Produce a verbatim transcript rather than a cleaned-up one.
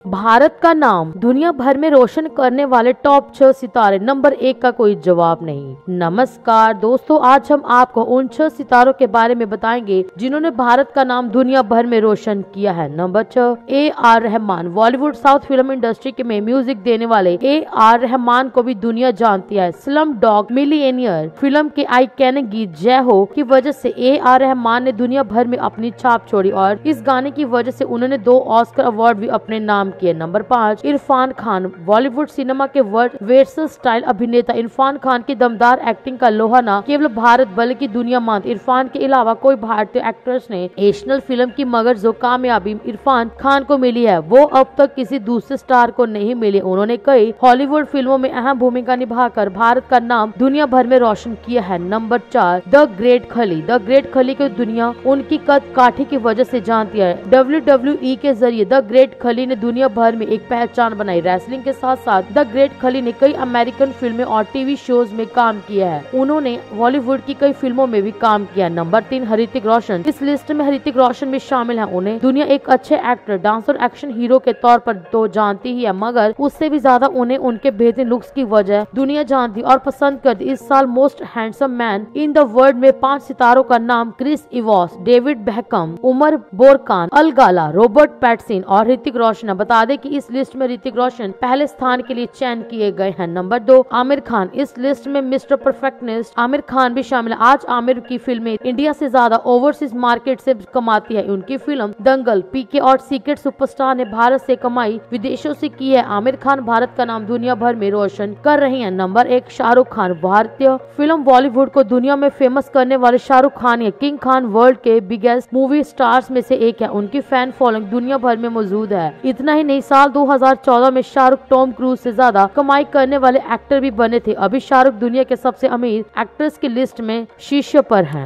भारत का नाम दुनिया भर में रोशन करने वाले टॉप छह सितारे, नंबर एक का कोई जवाब नहीं। नमस्कार दोस्तों, आज हम आपको उन छह सितारों के बारे में बताएंगे जिन्होंने भारत का नाम दुनिया भर में रोशन किया है। नंबर छह, A R Rahman. Bollywood south film industry के में म्यूजिक देने वाले ए आर रहमान को भी दुनिया जानती है। स्लम डॉग मिलियनियर फिल्म के आइकॉनिक गीत जय हो की वजह से ए आर रहमान ने दुनिया भर में अपनी छाप छोड़ी और इस गाने की वजह से उन्होंने दो ऑस्कर अवार्ड भी अपने नाम किए। नंबर पाँच, इरफान खान। बॉलीवुड सिनेमा के वर्ल्ड वेर्सल स्टाइल अभिनेता इरफान खान की दमदार एक्टिंग का लोहा न केवल भारत बल्कि दुनिया मानती। इरफान के अलावा कोई भारतीय एक्ट्रेस ने नेशनल फिल्म की मगर जो कामयाबी इरफान खान को मिली है वो अब तक किसी दूसरे स्टार को नहीं मिली। उन्होंने कई हॉलीवुड फिल्मों में अहम भूमिका निभाकर भारत का नाम दुनिया भर में रोशन किया है। नंबर चार, the great Khali. The great Khali को दुनिया उनकी कद काठी की वजह से जानती है। डब्ल्यू डब्ल्यू ई के जरिए द ग्रेट खली ने दुनिया भर में एक पहचान बनाई। रेसलिंग के साथ साथ द ग्रेट खली ने कई अमेरिकन फिल्में और टीवी शोज में काम किया है। उन्होंने बॉलीवुड की कई फिल्मों में भी काम किया। नंबर तीन, ऋतिक रोशन। इस लिस्ट में ऋतिक रोशन भी शामिल है। उन्हें दुनिया एक अच्छे एक्टर, डांसर, एक्शन हीरो के तौर पर तो जानती ही है, मगर उससे भी ज्यादा उन्हें उनके बेहतरीन लुक्स की वजह दुनिया जानती और पसंद करती। इस साल most handsome man in the world में पांच सितारों का नाम Chris Evans, David Beckham, Omar Borkan, Al Gala, Robert Pattinson और ऋतिक रोशन। बता दें कि इस लिस्ट में ऋतिक रोशन पहले स्थान के लिए चयन किए गए हैं। नंबर दो, आमिर खान। इस लिस्ट में मिस्टर परफेक्टनेस आमिर खान भी शामिल है। आज आमिर की फिल्में इंडिया से ज्यादा ओवरसीज मार्केट से कमाती है। उनकी फिल्म दंगल, पीके और सीक्रेट सुपरस्टार ने भारत से कमाई विदेशों से की है। आमिर खान भारत का नाम दुनिया भर में रोशन कर रही है। नंबर एक, शाहरुख खान। भारतीय फिल्म बॉलीवुड को दुनिया में फेमस करने वाले शाहरुख खान है किंग खान वर्ल्ड के बिगेस्ट मूवी स्टार्स में से एक है। उनकी फैन फॉलोइंग दुनिया भर में मौजूद है। इतना ही नहीं, साल दो हज़ार चौदह में शाहरुख टॉम क्रूज से ज्यादा कमाई करने वाले एक्टर भी बने थे। अभी शाहरुख दुनिया के सबसे अमीर एक्टर्स की लिस्ट में शीर्ष पर हैं।